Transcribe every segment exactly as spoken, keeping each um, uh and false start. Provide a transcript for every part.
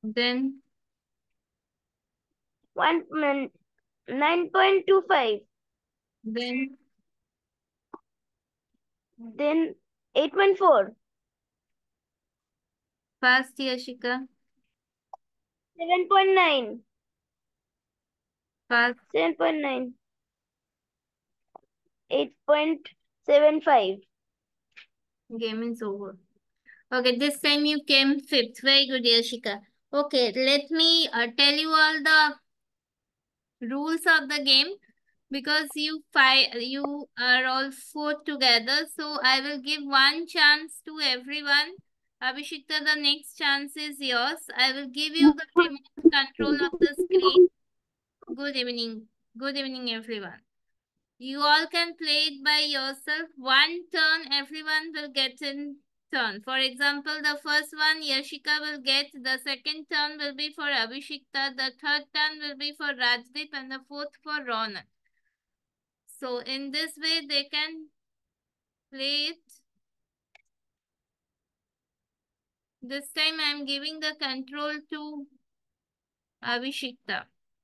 Then one nine point two five. then Then eight point four. fast, Yashika. seven point nine. Fast. seven point nine. eight point seven five. Game is over. Okay, this time you came fifth. Very good, Yashika. Okay, let me uh, tell you all the rules of the game because you five you are all four together. So I will give one chance to everyone. Abhishekta, the next chance is yours. I will give you the remote control of the screen. Good evening. Good evening, everyone. You all can play it by yourself. One turn, everyone will get in turn. For example, the first one Yashika will get, the second turn will be for Abhishekta, the third turn will be for Rajdeep, and the fourth for Ronak. So in this way, they can play it. This time I am giving the control to Abhishekta.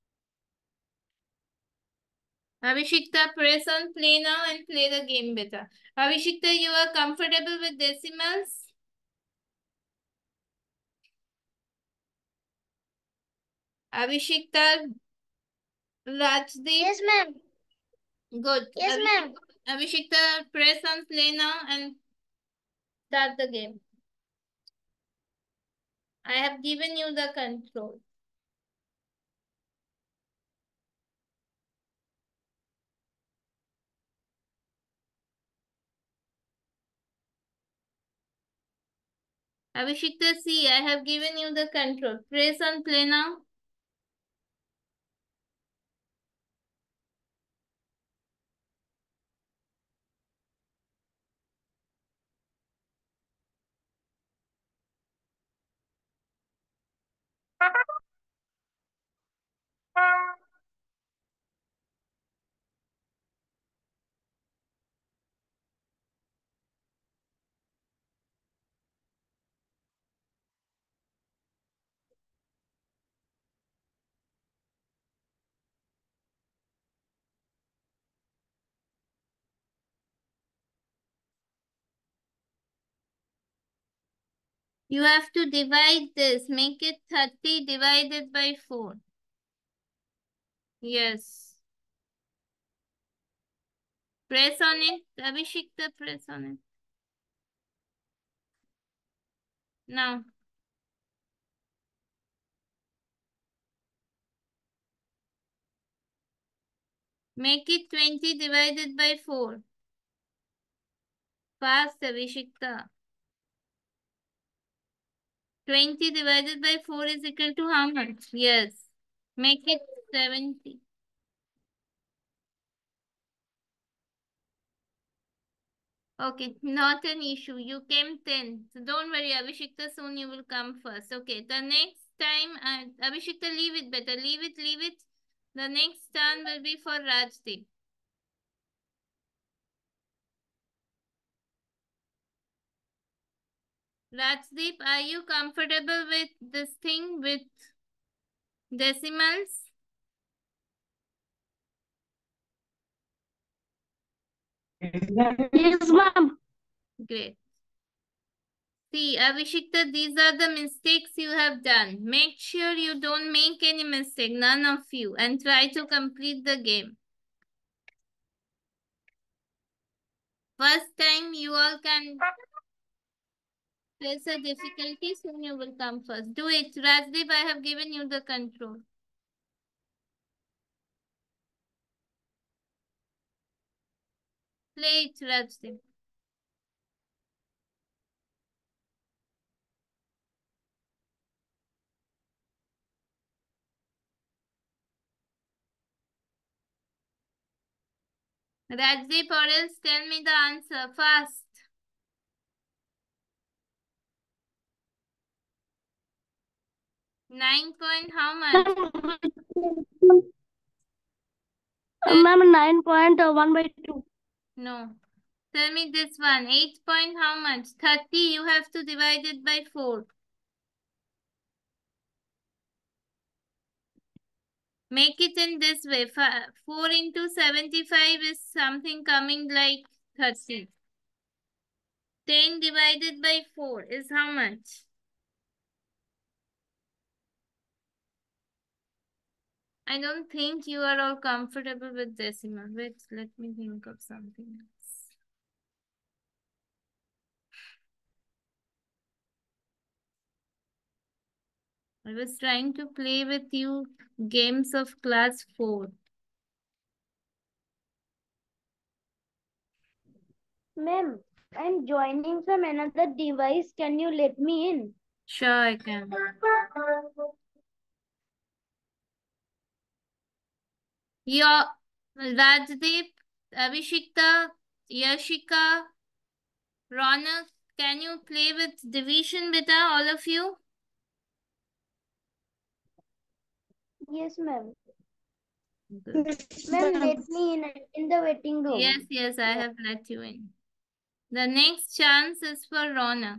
Abhishekta, press on play now and play the game better. Abhishekta, you are comfortable with decimals? Abhishekta, Rajdeep? Yes, ma'am. Good. Yes, ma'am. Abhishekta, press on play now and start the game. I have given you the control. Abhishekta, see, I have given you the control. Press on play now. You have to divide this. Make it thirty divided by four. Yes. Press on it. Abhishekta, press on it. Now. Make it twenty divided by four. Fast, Abhishekta. twenty divided by four is equal to how much? Yes. Make it seventy. Okay, not an issue. You came ten. So don't worry, Abhishekta, soon you will come first. Okay, the next time, uh, Abhishekta, leave it better. Leave it, leave it. The next turn will be for Rajdeep. Rajdeep, are you comfortable with this thing with decimals? Yes, ma'am. Great. See, Abhishekta, these are the mistakes you have done. Make sure you don't make any mistake, none of you, and try to complete the game. First time you all can face a difficulty, soon you will come first. Do it. Rajdeep, I have given you the control. Play it, Rajdeep. Rajdeep, or else tell me the answer fast. Nine point how much? Ma'am, nine point one by two. No. Tell me this one. Eight point how much? thirty. You have to divide it by four. Make it in this way. four into seventy-five is something coming like thirty. ten divided by four is how much? I don't think you are all comfortable with decimal. Wait, let me think of something else. I was trying to play with you games of class four. Ma'am, I'm joining from another device. Can you let me in? Sure, I can. Your Rajdeep, Abhishekta, Yashika, Ronak, can you play with division beta, all of you? Yes, ma'am. Good. Ma'am, let me in in the waiting room. Yes, yes, I have let you in. The next chance is for Ronak.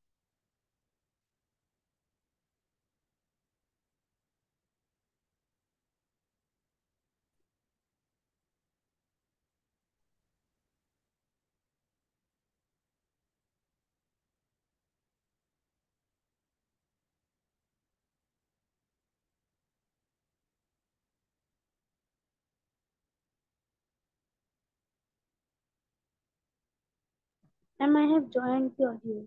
Ma'am, I have joined the audio.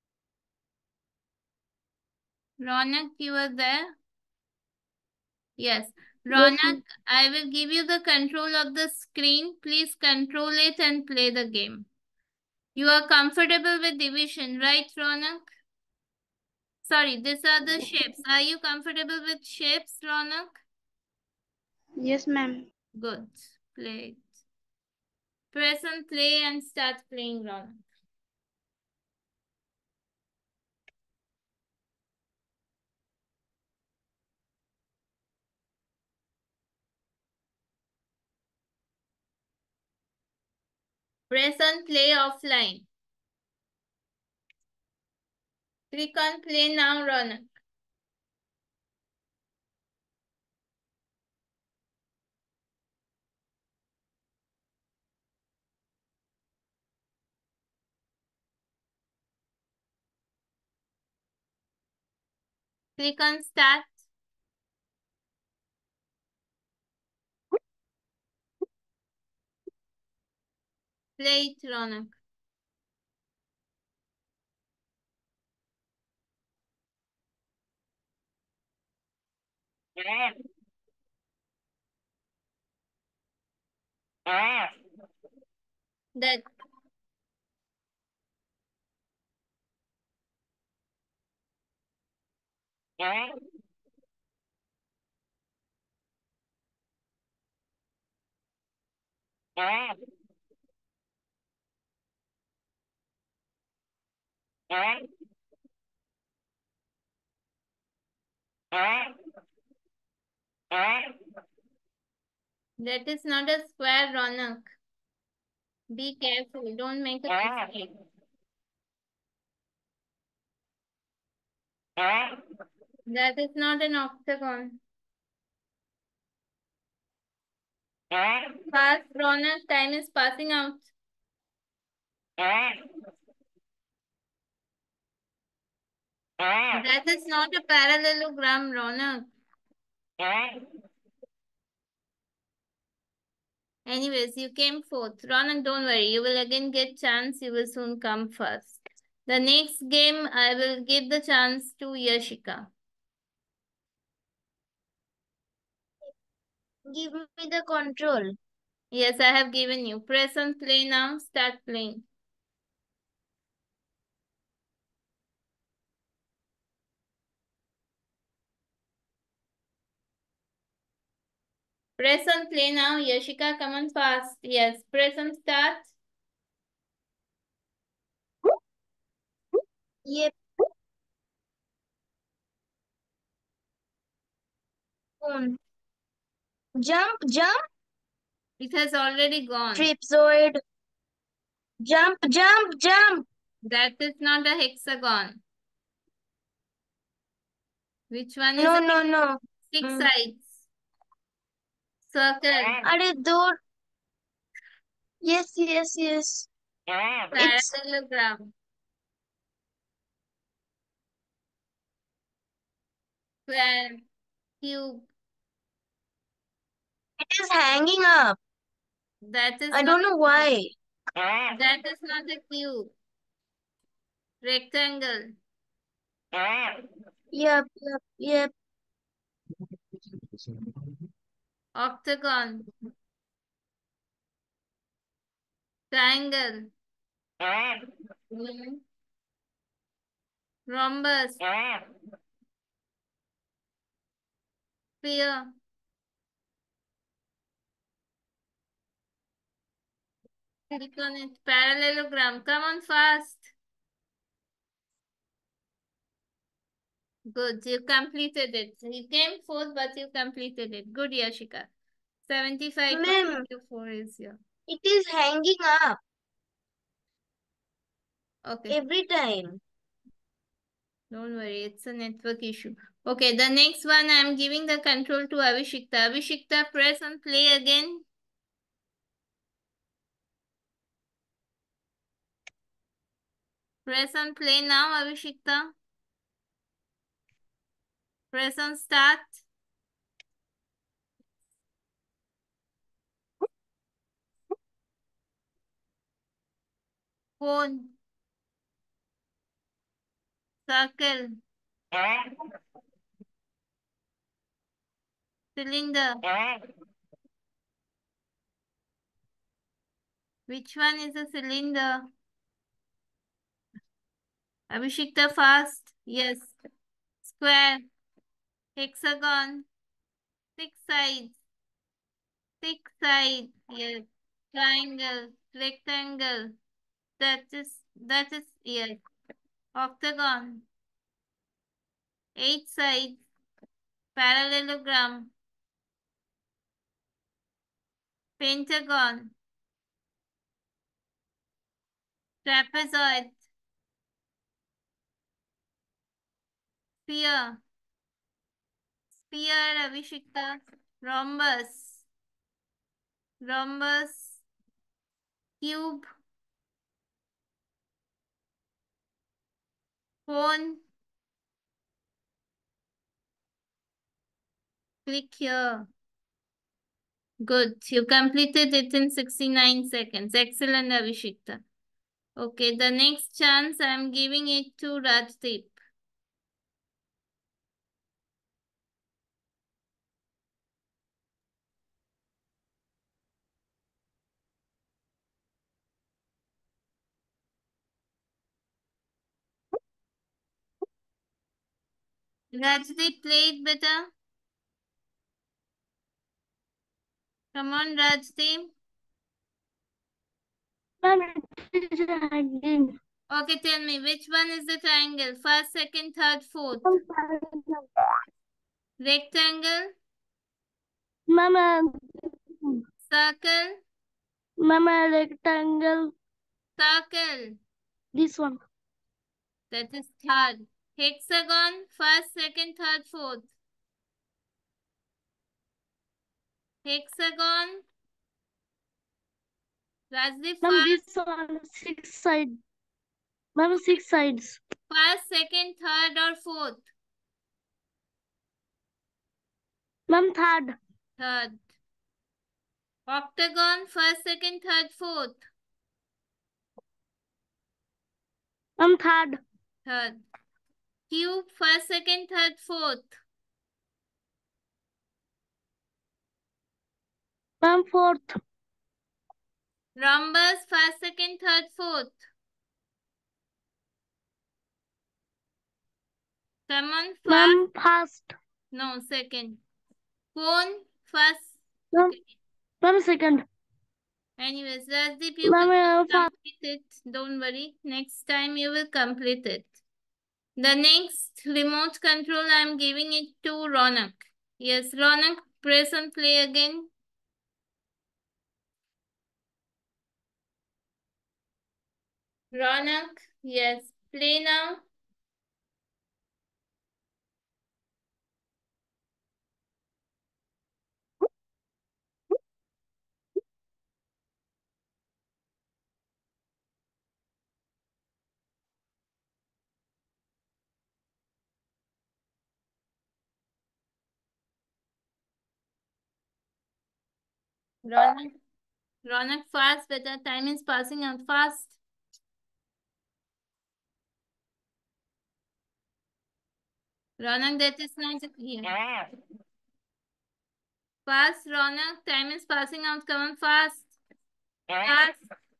Ronak, you are there? Yes. Yes, Ronak, ma'am. I will give you the control of the screen. Please control it and play the game. You are comfortable with division, right, Ronak? Sorry, these are the shapes. Are you comfortable with shapes, Ronak? Yes, ma'am. Good. Play it. Press on play and start playing, Ronak. Press on play offline. Click on play now, Ronak. Click on start. Play it, Ronak. That that is not a square, Ronak. Be careful. Don't make a mistake. That is not an octagon. Fast, Ronak. Time is passing out. That is not a parallelogram, Ronak. Anyways, you came fourth. Ronak, don't worry. You will again get chance. You will soon come first. The next game, I will give the chance to Yashika. Give me the control. Yes, I have given you. Press on play now. Start playing. Press on play now. Yashika, come on fast. Yes, press on start. Yep. On. Jump, jump. It has already gone. Tripzoid. Jump, jump, jump. That is not a hexagon. Which one is No, it? no, no. Six Mm. sides. Circle. अरे दो. Yes, yes, yes. It's Parallelogram. Square. Cube. it is hanging up. That is I not don't know why. that is not a cube. Rectangle. Yep, yep, yep. Octagon. Triangle. Hmm. Rhombus. Sphere. Click on it. Parallelogram. Come on fast. Good. You completed it. You came fourth, but you completed it. Good, Yashika. seventy-five Ma'am, to four is here. it is hanging up Okay. every time. Don't worry. It's a network issue. Okay. The next one, I'm giving the control to Avishikta. Avishikta, press and play again. Press on play now, Avishikta. Press on start. Phone. Circle. Cylinder. Which one is a cylinder? Abhishekta, fast. Yes. Square. Hexagon. Six sides. Six sides. Yes. Triangle. Rectangle. That is, that is, yes. Octagon. Eight sides. Parallelogram. Pentagon. Trapezoid. Sphere. Sphere, Abhishekta. Rhombus. Rhombus. Cube. Cone. Click here. Good. You completed it in sixty-nine seconds. Excellent, Abhishekta. Okay, the next chance I'm giving it to Rajdeep. Rajdeep, play it better. Come on, Rajdeep. Ma'am, it is hanging. Okay, tell me, which one is the triangle? First, second, third, fourth. Rectangle, Ma'am, circle, ma'am, rectangle. circle. This one. That is third. Hexagon, first, second, third, fourth. Hexagon. Rajdeep, Ma'am, this first, one. Six sides. Ma'am, six sides. first, second, third, or fourth? Ma'am, third. Third. Octagon, first, second, third, fourth. Ma'am, third. Third. Cube, first, second, third, fourth. Ma'am, fourth. Rhombus, first, second, third, fourth. Come on, first. Ma'am, first. No, second. Cone, first. Ma'am, Okay. ma'am, second. Anyways, Rajdeep, you Ma'am, will uh, first. complete it. Don't worry. Next time you will complete it. The next remote control, I am giving it to Ronak. Yes, Ronak, press and play again. Ronak, yes, play now. Ronak, Ronak, fast, better. Time is passing out fast. Ronak, that is not here. Fast, Ronak, time is passing out. Come on, fast. Fast.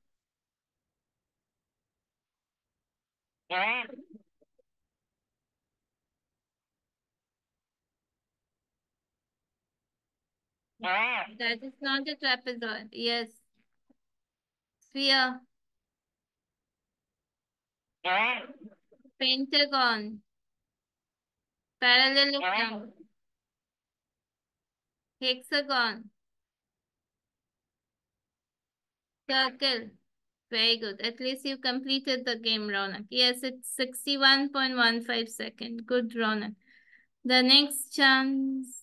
That is not a trapezoid. Yes. Sphere. Pentagon. Parallelogram. Hexagon. Circle. Very good. At least you completed the game, Ronak. Yes, it's sixty-one point one five second. Good, Ronak. The next chance.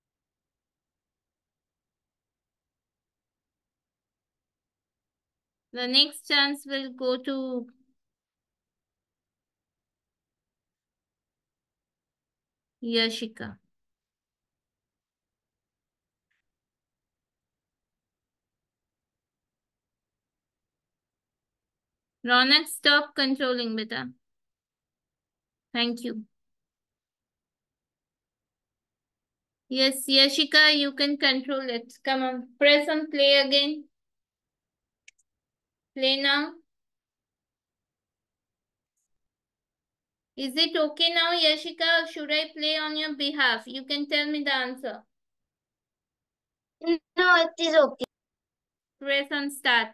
The next chance will go to Yashika. Ronak, stop controlling, beta. Thank you. Yes, Yashika, you can control it. Come on, press on play again. Play now. Is it okay now, Yashika, or should I play on your behalf? You can tell me the answer. No, it is okay. Press on start.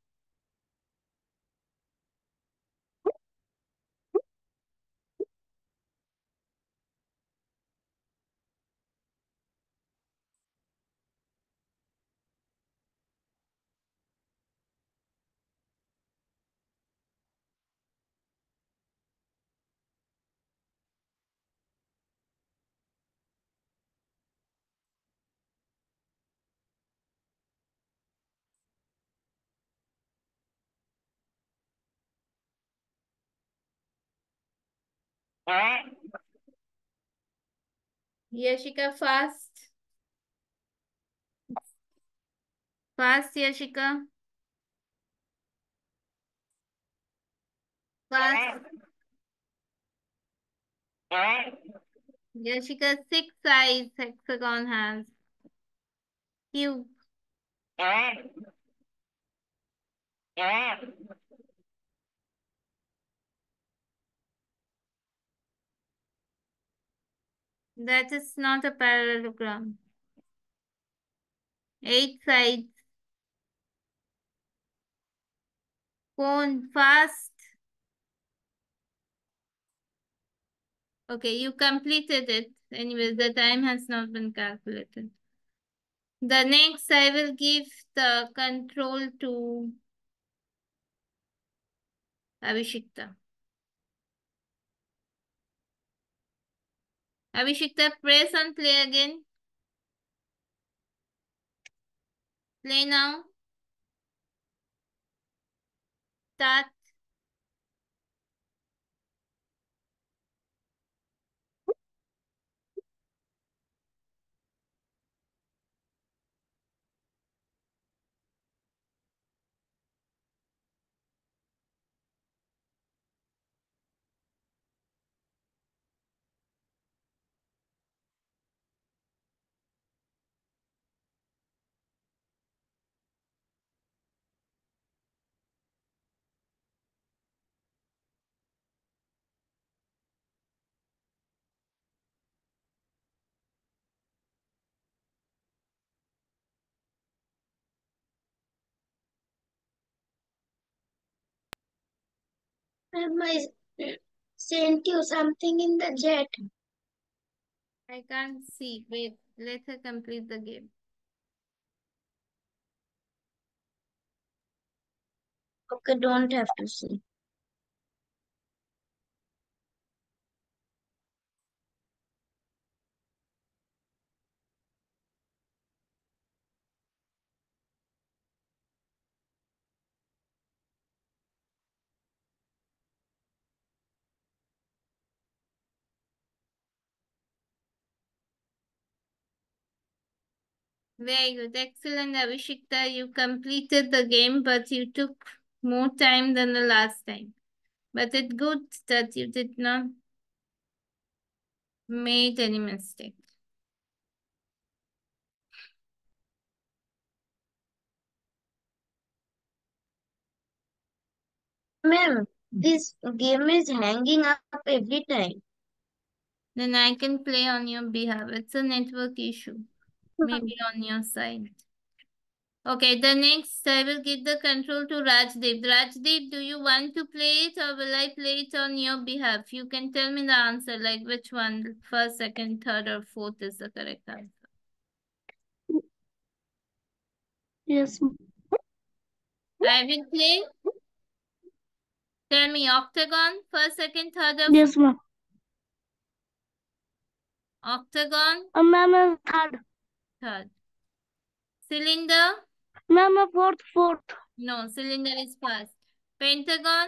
Yashika, fast. Fast, Yashika. Fast. Yashika, six sides hexagon has. Cube. That is not a parallelogram. Eight sides. Cone, fast. Okay, you completed it. Anyways, the time has not been calculated. The next, I will give the control to Abhishekta. Abhishekta, press and play again. Play now. Start. I sent you something in the chat. I can't see. Wait, let her complete the game. Okay, don't have to see. Very good. Excellent, Abhishekta. You completed the game, but you took more time than the last time. But it's good that you did not make any mistake. Ma'am, this game is hanging up every time. Then I can play on your behalf. It's a network issue. Maybe on your side. Okay, the next I will give the control to Rajdeep. Rajdeep, do you want to play it or will I play it on your behalf? You can tell me the answer, like which one, first, second, third, or fourth is the correct answer. Yes. I will play. Tell me octagon, first, second, third, or Yes, fourth? ma'am. Octagon, Uh, ma'am, uh, third. third. Cylinder? Ma'am, uh, fourth, fourth. No, cylinder is first. Pentagon?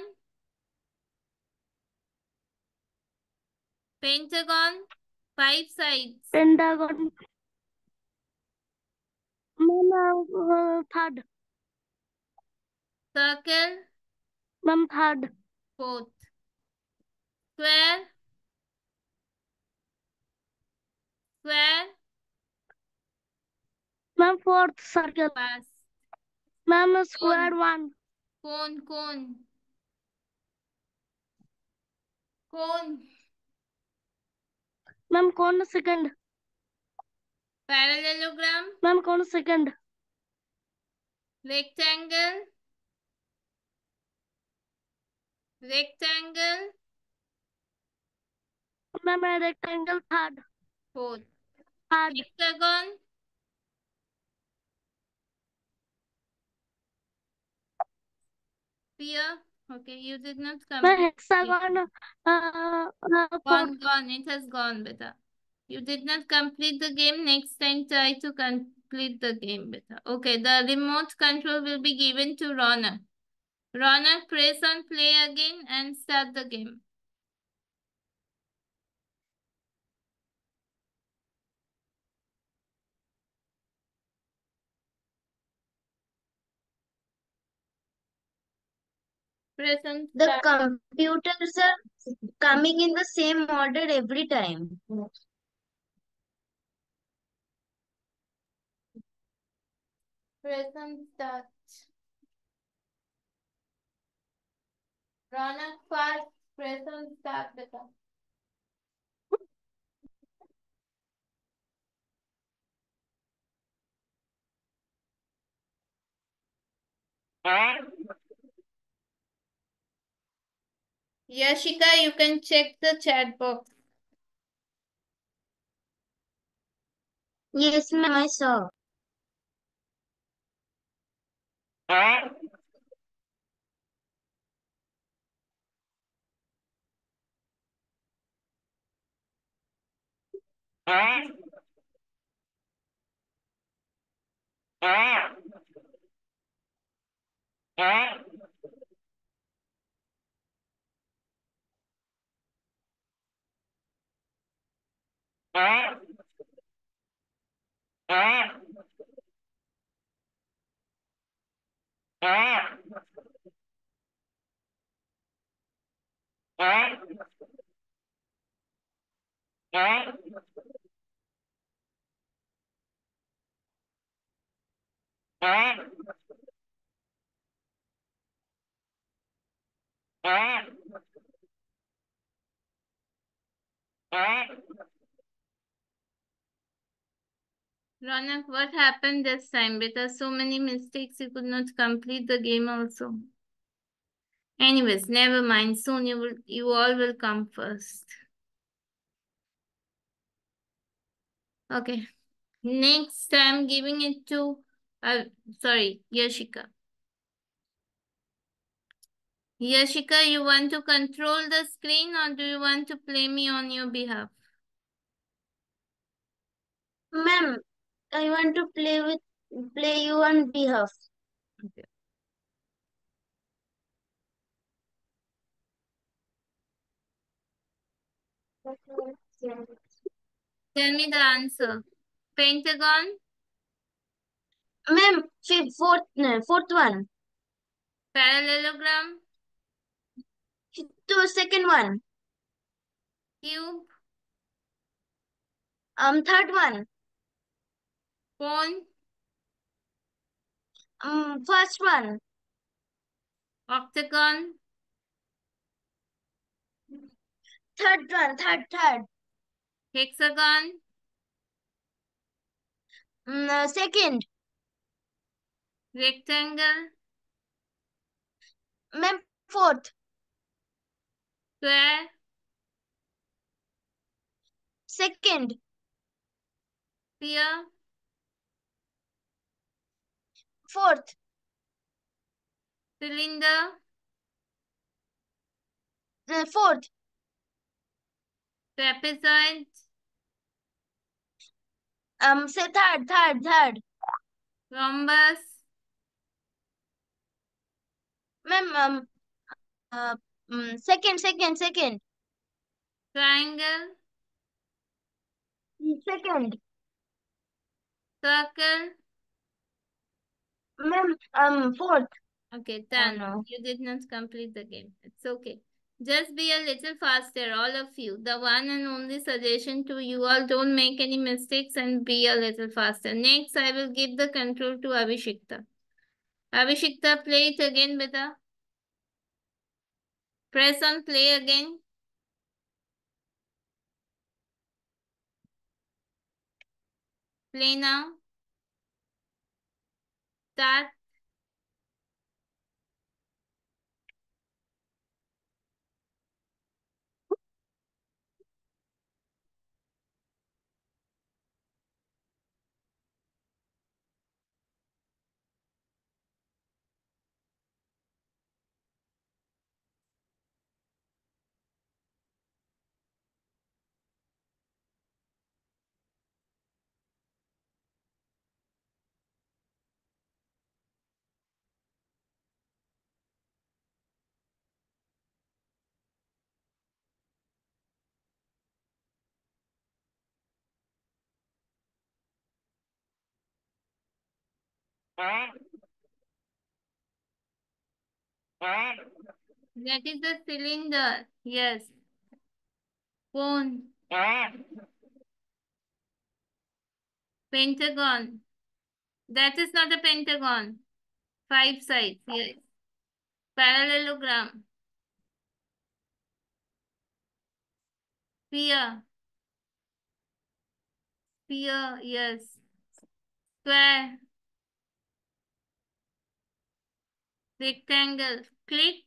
Pentagon, five sides. Pentagon. Ma'am, uh, uh, third. Circle, Ma'am, third. fourth. Square, square, Ma'am, fourth circle. pass. Ma'am, uh, square one. Cone, cone. Cone. Ma'am, cone second. Parallelogram. Ma'am, cone second. Rectangle. Rectangle. Ma'am, uh, rectangle third. Fourth. Third. Hexagon. Sphere. Okay, you did not Ma'am, complete. hexagon. Uh, uh, fourth. Gone, gone. It has gone, beta. You did not complete the game. Next time, try to complete the game, beta. Okay, the remote control will be given to Ronak. Ronak, press on play again and start the game. Press on The start. computers are coming in the same order every time. Press on start. Ronak, fast. Press on start, beta. Yashika, you can check the chat box. Yes, ma'am, I saw. Ronak, what happened this time? Because so many mistakes, you could not complete the game also. Anyways, never mind. Soon you will, you all will come first. Okay. Next, I'm giving it to, uh, sorry, Yashika. Yashika, you want to control the screen or do you want to play me on your behalf? Ma'am, I want to play with play you on behalf. Okay. Tell me the answer. Pentagon, Ma'am, fifth, fourth, no, fourth one. Parallelogram. To second one. Cube. Um, third one. Cone. Um, first one. Octagon. Third one. Third, third. Hexagon. Um, uh, second. Rectangle. Ma'am, fourth. Square. Second. Sphere. Fourth. Cylinder. Uh, fourth. Trapezoid. Um, say third, third, third. Rhombus. Ma'am, um, uh, um, second, second, second. Triangle. Mm, Second. Circle. Ma'am, um, fourth. Okay, Oh done. no. You did not complete the game. It's okay. Just be a little faster, all of you. The one and only suggestion to you all, don't make any mistakes and be a little faster. Next, I will give the control to Abhishekta. Abhishekta, play it again, beta. Press on play again. Play now. Start. That is the cylinder. Yes. Cone. Pentagon. That is not a pentagon. Five sides. Yes. Parallelogram. Sphere. Sphere. Yes. Square. Rectangle. Click.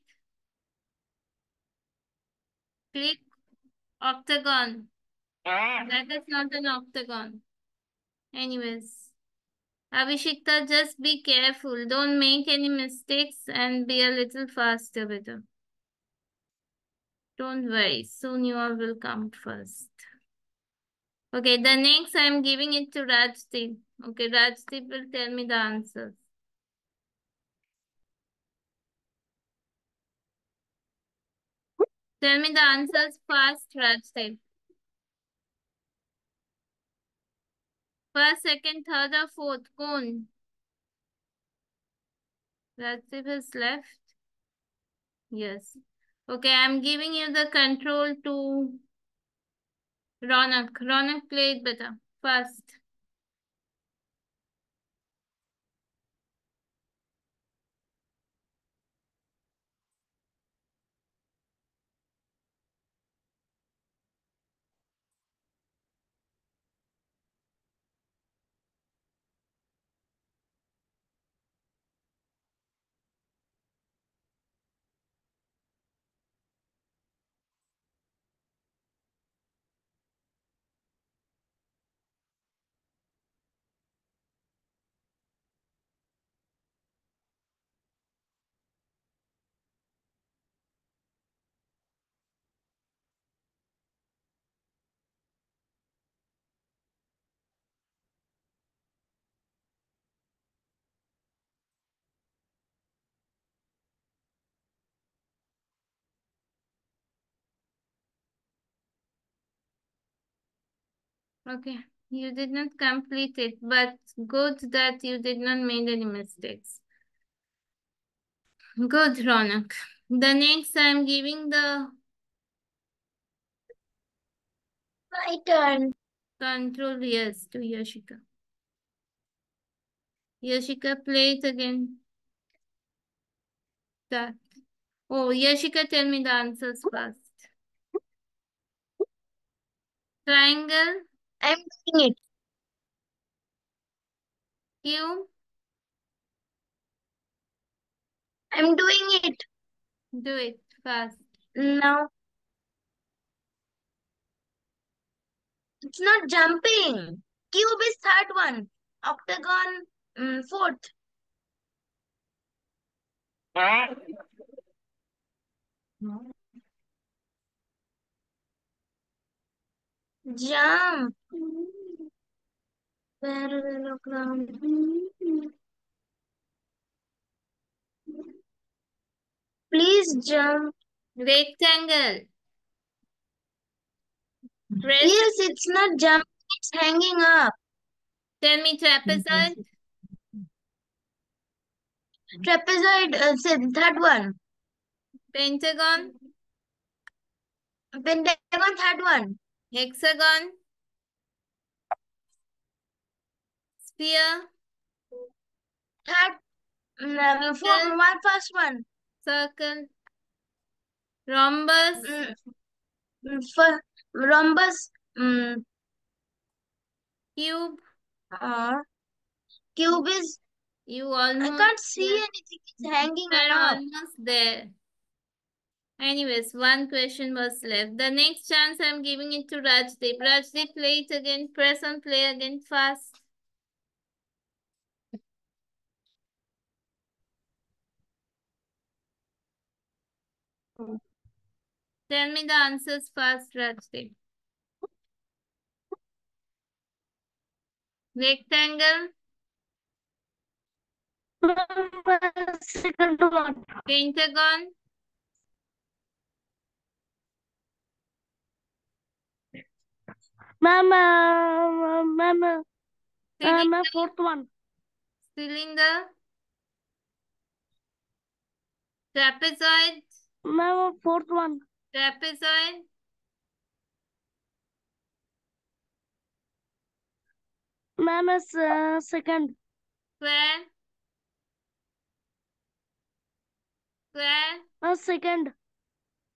Click. Octagon. That is not an octagon. Anyways. Abhishekta, just be careful. Don't make any mistakes and be a little faster with it. Don't worry. Soon you all will come first. Okay, the next I'm giving it to Rajdeep. Okay, Rajdeep will tell me the answers. Tell me the answers fast, Rajdeep. First, second, third, or fourth? Cone. Rajdeep is left. Yes. Okay, I'm giving you the control to Ronak. Ronak, play it better. Fast. Okay. You did not complete it, but good that you did not make any mistakes. Good, Ronak. The next I'm giving the My turn. control, yes, to Yashika. Yashika, play it again. Start. Oh, Yashika, tell me the answers first. Triangle, I'm doing it. cube, I'm doing it. do it fast. Now it's not jumping. Cube is third one. Octagon, mm, fourth. Jump. Parallelogram. Please jump. Rectangle, press. Yes, it's not jumping. It's hanging up. Tell me trapezoid, Trapezoid, uh, say, third one. pentagon, Pentagon, third one. hexagon, sphere, Third, mm, um, fourth, Circle. one, first one. circle, rhombus, Mm, mm, for rhombus, mm, cube. uh, cube is, You I almost can't see there. anything. It's hanging You're up. almost there. Anyways, one question was left. The next chance I'm giving it to Rajdeep. Rajdeep, play it again. Press on play again fast. Tell me the answers fast, Rajdeep. Rectangle, Second one. pentagon, Ma'am, uh, ma'am, uh, cylinder, ma'am, fourth one. cylinder, trapezoid, Ma'am, fourth one. trapezoid, Ma'am, uh, second. square, square, Uh, second.